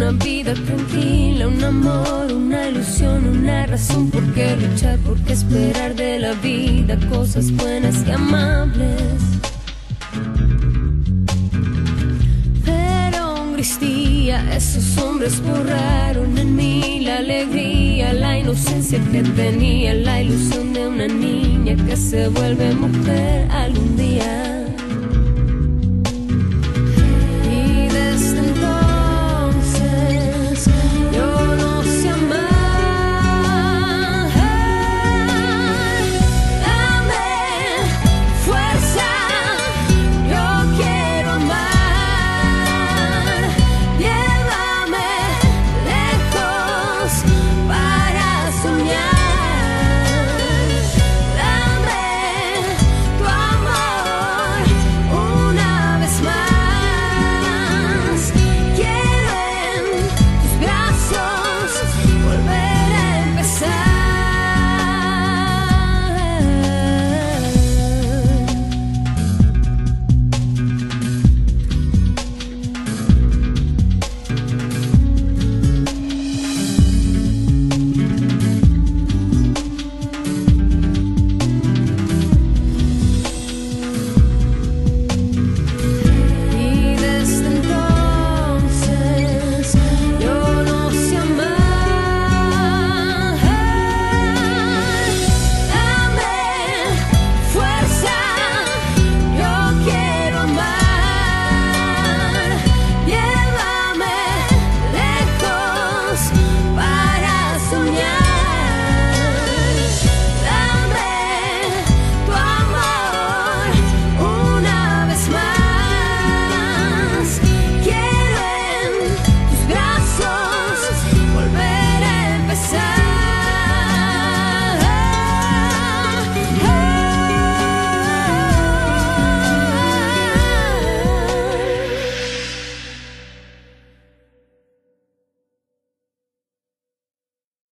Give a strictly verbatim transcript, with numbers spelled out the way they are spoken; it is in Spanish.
una vida tranquila, un amor, una ilusión, una razón por qué luchar, por qué esperar de la vida cosas buenas y amables. Pero un gris día esos hombres borraron en mí la alegría, la inocencia que tenía, la ilusión de una niña que se vuelve mujer algún día.